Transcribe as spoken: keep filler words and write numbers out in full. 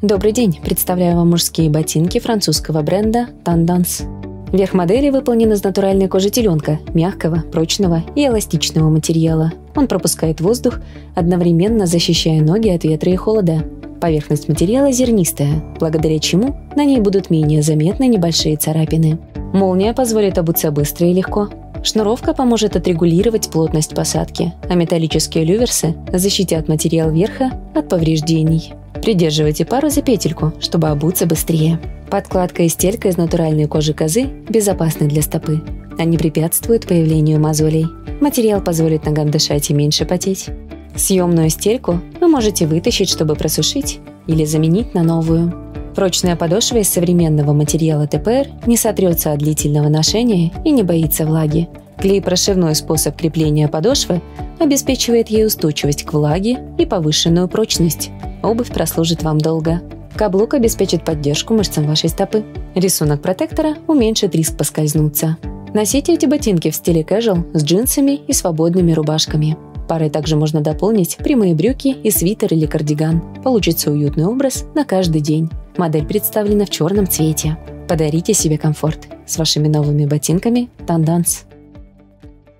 Добрый день, представляю вам мужские ботинки французского бренда Tendance. Верх модели выполнен из натуральной кожи теленка, мягкого, прочного и эластичного материала. Он пропускает воздух, одновременно защищая ноги от ветра и холода. Поверхность материала зернистая, благодаря чему на ней будут менее заметны небольшие царапины. Молния позволит обуться быстро и легко. Шнуровка поможет отрегулировать плотность посадки, а металлические люверсы защитят материал верха от повреждений. Придерживайте пару за петельку, чтобы обуться быстрее. Подкладка и стелька из натуральной кожи козы безопасны для стопы. Они препятствуют появлению мозолей. Материал позволит ногам дышать и меньше потеть. Съемную стельку вы можете вытащить, чтобы просушить, или заменить на новую. Прочная подошва из современного материала тэ пэ эр не сотрется от длительного ношения и не боится влаги. Клей-прошивной способ крепления подошвы обеспечивает ей устойчивость к влаге и повышенную прочность. Обувь прослужит вам долго. Каблук обеспечит поддержку мышцам вашей стопы. Рисунок протектора уменьшит риск поскользнуться. Носите эти ботинки в стиле casual с джинсами и свободными рубашками. Парой также можно дополнить прямые брюки и свитер или кардиган. Получится уютный образ на каждый день. Модель представлена в черном цвете. Подарите себе комфорт с вашими новыми ботинками Tendance.